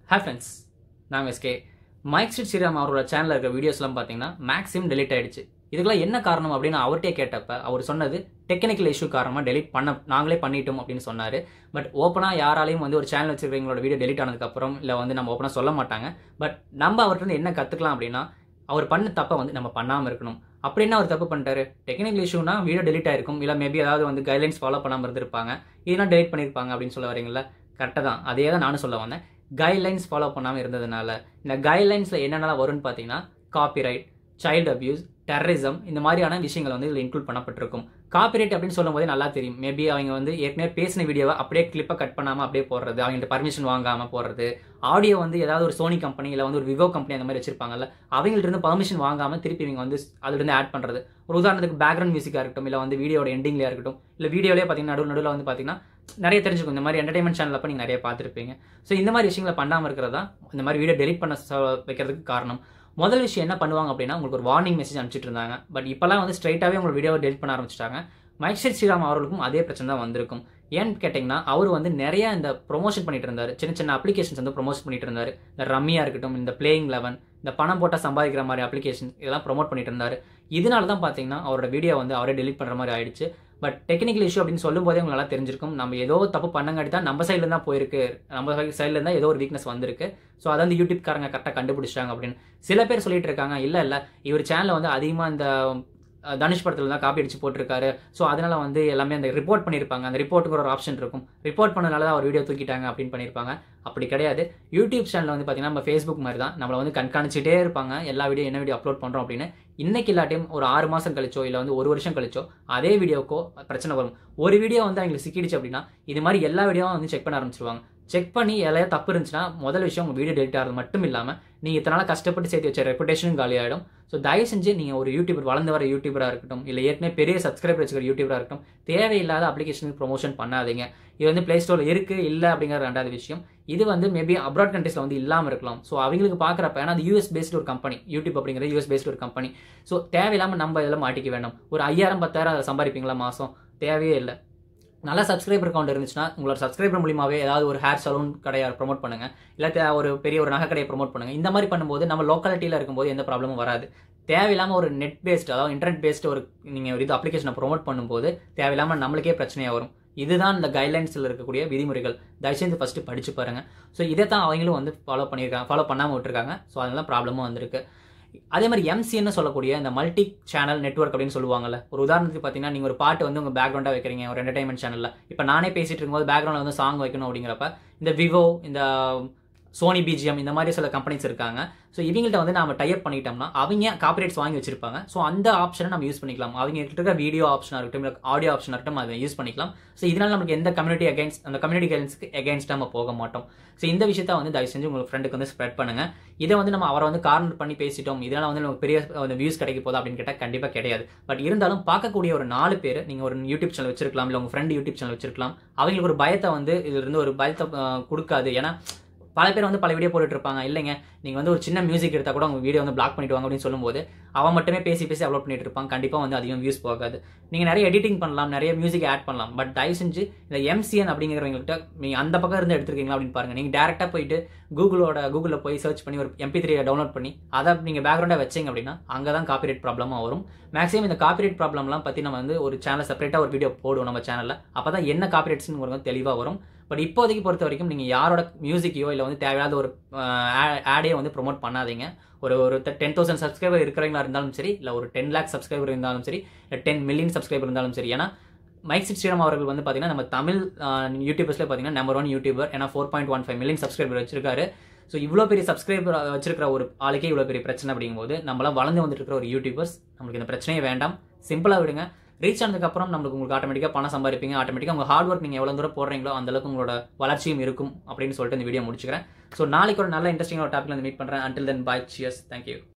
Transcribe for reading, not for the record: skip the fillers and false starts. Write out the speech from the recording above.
Hi friends, நான் SK. Mic street Sriram அவரோட சேனலில் இருக்கிற வீடியோஸ்லாம் பார்த்தீங்கன்னா மேக்ஸிமம் டெலிட் ஆயிடுச்சு. இதுக்கெல்லாம் என்ன காரணம் அப்படின்னு அவர்கிட்டே கேட்டப்ப அவர் சொன்னது டெக்னிக்கல் இஷ்யூ காரணமாக டெலிட் நாங்களே பண்ணிட்டோம் அப்படின்னு சொன்னார். பட் ஓப்பனாக யாராலையும் வந்து ஒரு சேனல் வச்சுருக்கவங்களோட வீடியோ டெலிட் ஆனதுக்கப்புறம் இல்லை வந்து நம்ம ஓப்பனாக சொல்ல மாட்டாங்க. பட் நம்ம அவர்கிட்ட என்ன கற்றுக்கலாம் அப்படின்னா அவர் பண்ண தப்பை வந்து நம்ம பண்ணாமல் இருக்கணும். அப்படின்னா அவர் தப்பு பண்ணிட்டாரு. டெக்னிக்கல் இஷ்யூனா வீடியோ டெலிட் ஆயிருக்கும், இல்லை மேபி ஏதாவது வந்து கைட்லைன்ஸ் ஃபாலோ பண்ணாமல் இருந்திருப்பாங்க, இதெல்லாம் டெலிட் பண்ணியிருப்பாங்க அப்படின்னு சொல்ல வரீங்களா? கரெக்டாக தான், அதே தான் நானும் சொல்ல வந்தேன். கைட்லைன்ஸ் ஃபாலோ பண்ணாமல் இருந்ததுனால இந்த கைட்லைன்ஸில் என்னென்னலாம் வரும்னு பார்த்தீங்கன்னா காப்பிரைட், சைல்டு அபியூஸ், டெரரிசம், இந்த மாதிரியான விஷயங்கள் வந்து இதில் இன்க்ளூட் பண்ணப்பட்டிருக்கும். காப்பிரைட் அப்படின்னு சொல்லும் போதே நல்லா தெரியும். மேபி அவங்க வந்து ஏற்கனவே பேசின வீடியோவை அப்படியே கிளிப்பை கட் பண்ணாமல் அப்படியே போடுறது, அவங்கள்ட்ட பர்மிஷன் வாங்காமல் போடுறது, ஆடியோ வந்து ஏதாவது ஒரு சோனி கம்பெனி இல்லை வந்து ஒரு விவோ கம்பெனி அந்த மாதிரி வச்சிருப்பாங்கல்ல, அவங்கள்ட்ட இருந்து பர்மிஷன் வாங்காமல் திருப்பி இவங்க வந்து அதுலேருந்து ஆட் பண்ணுறது. ஒரு உதாரணத்துக்கு பேக்ரவுண்ட் மியூசிக்காக இருக்கட்டும், இல்லை வந்து வீடியோட எண்டிங்லேயே இருக்கட்டும், இல்லை வீடியோலேயே பார்த்தீங்கன்னா நடுவில் வந்து பார்த்தீங்கன்னா நிறைய தெரிஞ்சுக்கும். இந்த மாதிரி என்டர்டைன்மெண்ட் சேனல் அப்போ நீங்கள் நிறைய பார்த்துருப்பீங்க. ஸோ இந்த மாதிரி விஷயங்களை பண்ணாமல் இருக்கிறதா இந்த மாதிரி வீடியோ டெலிட் பண்ண வைக்கிறதுக்கு காரணம். முதல் விஷயம் என்ன பண்ணுவாங்க அப்படின்னா உங்களுக்கு ஒரு வார்னிங் மெசேஜ் அனுப்பிச்சிட்டு இருந்தாங்க. பட் இப்போலாம் வந்து ஸ்ட்ரைட்டாகவே உங்களோட வீடியோவை டெலிட் பண்ண ஆரம்பிச்சிட்டாங்க. மைக் ஸ்ட்ரீட் ஸ்ரீராம் அவர்களுக்கும் அதே பிரச்சனை தான் வந்திருக்கும். ஏன்னு கேட்டிங்கன்னா அவர் வந்து நிறைய இந்த ப்ரொமோஷன் பண்ணிட்டு இருந்தார். சின்ன சின்ன அப்ளிகேஷன்ஸ் வந்து ப்ரொமோட் பண்ணிட்டு இருந்தார். இந்த ரம்மியாக இருக்கட்டும், இந்த பிளேயிங் 11, இந்த பணம் போட்டால் சம்பாதிக்கிற மாதிரி அப்ளிகேஷன் இதெல்லாம் ப்ரொமோட் பண்ணிட்டு இருந்தார். இதனால தான் பார்த்தீங்கன்னா அவரோட வீடியோ வந்து அவரே டெலிட் பண்ணுற மாதிரி ஆயிடுச்சு. பட் டெக்னிக்கல் இஷ்யூ அப்படின்னு சொல்லும் போதே உங்களுக்கு நல்லா தெரிஞ்சிருக்கும். நம்ம ஏதோ தப்பு பண்ணங்காட்டி தான் நம்ம சைடில் தான் போயிருக்கு, நம்ம சைடில் இருந்தால் ஏதோ ஒரு வீக்னஸ் வந்திருக்கு. ஸோ அதை வந்து யூடியூப்காரங்க கரெக்டாக கண்டுபிடிச்சிட்டாங்க அப்படின்னு சில பேர் சொல்லிட்டு இருக்காங்க. இல்லை இவர் சேனலில் வந்து அதிகமாக இந்த தனுஷ் படத்தில் தான் காப்பி அடிச்சு போட்டிருக்காரு, ஸோ அதனால வந்து எல்லாமே அந்த ரிப்போர்ட் பண்ணியிருப்பாங்க. அந்த ரிப்போர்ட்டுக்கு ஒரு ஆப்ஷன் இருக்கும், ரிப்போர்ட் பண்ணனால தான் அவர் வீடியோ தூக்கிட்டாங்க அப்படின்னு பண்ணியிருப்பாங்க. அப்படி கிடையாது. யூடியூப் சேனல் வந்து பார்த்தீங்கன்னா நம்ம ஃபேஸ்புக் மாதிரி தான், நம்மளை வந்து கண்காணிச்சிட்டே இருப்பாங்க. எல்லா வீடியோ என்ன வீடியோ அப்லோட் பண்ணுறோம் அப்படின்னு. இன்னைக்கு இல்லாட்டியும் ஒரு 6 மாதம் கழிச்சோ இல்லை வந்து 1 வருஷம் கழிச்சோ அதே வீடியோக்கோ பிரச்சனை வரும். ஒரு வீடியோ வந்து அவங்களுக்கு சிக்கிடுச்சு அப்படின்னா இது மாதிரி எல்லா வீடியோவும் வந்து செக் பண்ண ஆரம்பிச்சிருவாங்க. செக் பண்ணி எல்லாம் தப்பு இருந்துச்சுன்னா முதல் விஷயம் உங்கள் வீடியோ டெலிட் ஆகிறது மட்டும் இல்லாமல் நீங்கள் இத்தனை நாள் கஷ்டப்பட்டு சேர்த்து வச்ச ரெப்புடேஷனும் காலியாகிடும். ஸோ தயவு செஞ்சு நீங்கள் ஒரு யூடியூபர், வளர்ந்து வர யூடியூபராக இருக்கட்டும், இல்லை ஏற்கனவே பெரிய சப்ஸ்கிரைபர் வச்சுக்கிற யூடியூபராக இருக்கட்டும், தேவையில்லாத அப்ளிகேஷனுக்கு ப்ரொமோஷன் பண்ணாதீங்க. இது வந்து ப்ளே ஸ்டோரில் இருக்குது இல்லை அப்படிங்கிற ரெண்டாவது விஷயம். இது வந்து மேபி அப்ராட் கண்ட்ரீஸில் வந்து இல்லாமல் இருக்கலாம். ஸோ அவங்களுக்கு பார்க்குறப்ப, ஏன்னா அது யூஎஸ் பேஸ்டு ஒரு கம்பெனி, யூடியூப் அப்படிங்கிறது யூஎஸ் பேஸ்டு ஒரு கம்பெனி. ஸோ தேவையில்லாமல் நம்ம இதெல்லாம் மாட்டிக்க வேண்டாம். ஒரு 5000 10,000 அதை சம்பாதிப்பீங்களா மாதம்? தேவையே இல்லை. நல்ல சப்ஸ்கிரைபர் அக்கௌண்ட் இருந்துச்சுன்னா உங்களோட சப்ஸ்கிரைபர் மூலியமாகவே ஏதாவது ஒரு ஹேர் சலூன் கடையை ப்ரொமோட் பண்ணுங்க, இல்லை ஒரு பெரிய ஒரு நகை கடையை ப்ரொமோட் பண்ணுங்க. இந்த மாதிரி பண்ணும்போது நம்ம லோக்காலிட்டியில் இருக்கும்போது எந்த ப்ராப்ளமும் வராது. தேவையில்லாமல் ஒரு நெட் பேஸ்டு, அதாவது இன்டர்நெட் பேஸ்டு ஒரு நீங்கள் ஒரு இது அப்ளிகேஷனை ப்ரொமோட் பண்ணும்போது தேவையில்லாமல் நம்மளுக்கே பிரச்சனையாக வரும். இதுதான் இந்த கைட்லைன்ஸில் இருக்கக்கூடிய விதிமுறைகள். தயவுசெய்து ஃபஸ்ட்டு படிச்சு பாருங்க. ஸோ இதை தான் அவங்களும் வந்து ஃபாலோ பண்ணாமல் விட்டுருக்காங்க. ஸோ அதனால ப்ராப்ளமும் வந்திருக்கு. அதே மாதிரி எம்சின்னு சொல்லக்கூடிய இந்த மல்டி சேனல் நெட்வொர்க் அப்படின்னு சொல்லுவாங்கல்ல. ஒரு உதாரணத்துக்கு பார்த்தீங்கன்னா நீங்கள் ஒரு பாட்டு வந்து உங்கள் பேக்ரவுண்டாக வைக்கிறீங்க ஒரு என்டர்டைன்மெண்ட் சேனலில். இப்போ நானே பேசிட்டு இருக்கும்போது பேக்ரவுண்டில் வந்து சாங் வைக்கணும் அப்படிங்கிறப்ப இந்த விவோ, இந்த சோனி பிஜிஎம், இந்த மாதிரி சில கம்பெனிஸ் இருக்காங்க. ஸோ இவங்கள்ட்ட வந்து நம்ம டைப் பண்ணிட்டோம்னா அவங்க காப்பிரைட்ஸ் வாங்கி வச்சிருப்பாங்க. ஸோ அந்த ஆப்ஷனை நம்ம யூஸ் பண்ணிக்கலாம். அவங்க இருக்க வீடியோ ஆப்ஷனாக இருக்கட்டும், இல்லை ஆடியோ ஆப்ஷனாக இருக்கட்டும், அதை யூஸ் பண்ணிக்கலாம். ஸோ இதனால நமக்கு எந்த கம்யூனிட்டி அந்த கம்யூனிட்டி கைட்லைன்ஸ்க்கு எகெயின்ஸ்ட் நம்ம போக மாட்டோம். ஸோ இந்த விஷயத்த வந்து தயவு செஞ்சு உங்களுக்கு ஃப்ரெண்டுக்கு வந்து ஸ்ப்ரெட் பண்ணுங்க. இதை வந்து நம்ம அவரை வந்து கார்னர் பண்ணி பேசிட்டோம், இதனால வந்து நமக்கு பெரிய வியூஸ் கிடைக்க போதா அப்படின்னு கேட்டால் கண்டிப்பாக கிடையாது. பட் இருந்தாலும் பார்க்கக்கூடிய ஒரு 4 பேர் நீங்கள் ஒரு யூடியூப் சேனல் வச்சிருக்கலாம், இல்லை உங்கள் ஃப்ரெண்டு யூடியூப் சேனல் வச்சிருக்கலாம். அவங்களுக்கு ஒரு பயத்தை வந்து இதுல இருந்து ஒரு பயத்தை கொடுக்காது. ஏன்னா பல பேர் வந்து பல வீடியோ போட்டுட்டு இருப்பாங்க. இல்லைங்க நீங்கள் வந்து ஒரு சின்ன மியூசிக் எடுத்தால் கூட உங்கள் வீடியோ வந்து பிளாக் பண்ணிட்டு வாங்க அப்படின்னு சொல்லும்போது அவன் மட்டுமே பேசி அப்லோட் பண்ணிட்டு இருப்பான். கண்டிப்பாக வந்து அதிகம் வியூஸ் போகாது. நீங்கள் நிறைய எடிட்டிங் பண்ணலாம், நிறைய மியூசிக் ஆட் பண்ணலாம். பட் தயவு செஞ்சு இந்த எம்சிஎன் அப்படிங்கிறவங்கள்ட்ட நீங்கள் அந்த பக்கம் இருந்து எடுத்துருக்கீங்களா அப்படின்னு பாருங்கள். நீங்கள் டேரெக்டாக போயிட்டு கூகுளில் போய் சர்ச் பண்ணி ஒரு MP3 டவுன்லோட் பண்ணி அதை நீங்கள் பேக்ரவுண்டாக வச்சிங்க அப்படின்னா அங்கே தான் காப்பிரைட் ப்ராப்ளமாக வரும். மேக்ஸிமம் இந்த காப்பிரைட் ப்ராப்ளம்லாம் பற்றி நம்ம வந்து ஒரு சேனல் செப்பரேட்டாக ஒரு வீடியோ போடுவோம் நம்ம சேனலில். அப்போ தான் என்ன காப்பிரைட்ஸ்னு உங்களுக்கு தெளிவாக வரும். பட் இப்போதைக்கு பொறுத்த வரைக்கும் நீங்கள் யாரோட மியூசிக்கையோ இல்லை வந்து தேவையாத ஒரு ஆடையோ வந்து ப்ரொமோட் பண்ணாதீங்க. ஒரு 10,000 சப்ஸ்கிரைபர் இருக்கிறவங்களா இருந்தாலும் சரி, இல்லை ஒரு 10 lakh சப்ஸ்கிரைபர் இருந்தாலும் சரி, இல்லை 10 million சப்ஸ்கிரைபர் இருந்தாலும் சரி. ஏன்னா மைக் ஸ்ட்ரீட் ஸ்ரீராம் அவர்கள் வந்து பார்த்தீங்கன்னா நம்ம தமிழ் யூடியூபர்ஸ்ல பார்த்தீங்கன்னா நம்பர் 1 யூடியூபர். ஏன்னா 4.15 million சப்ஸ்கிரைபர் வச்சிருக்காரு. ஸோ இவ்வளோ பெரிய சப்ஸ்கிரைபர் வச்சிருக்கிற ஒரு ஆளுக்கே இவ்வளோ பெரிய பிரச்சனை அப்படிங்கும்போது நம்மளாம் வளர்ந்து வந்துட்டு இருக்கிற ஒரு யூடியூபர்ஸ், நம்மளுக்கு இந்த பிரச்சனையே வேண்டாம். சிம்பிளாக விடுங்க. ரீச் ஆனதுக்கப்புறம் உங்களுக்கு ஆட்டோமேட்டிக்காக பணம் சம்பாதிப்பீங்க. ஆட்டோமேட்டிக்காக உங்கள் ஹார்ட் ஒர்க் நீங்கள் எவ்வளோ தூரம் போடுறீங்களோ அந்தளவுக்கு உங்களோட வளர்ச்சியும் இருக்கும் அப்படின்னு சொல்லிட்டு இந்த வீடியோ முடிச்சுக்கிறேன். ஸோ நாளைக்கு ஒரு நல்ல இன்ட்ரெஸ்டிங்கான டாப்பிக்கில் வந்து மீட் பண்ணுறேன். Until then bye, cheers, thank you.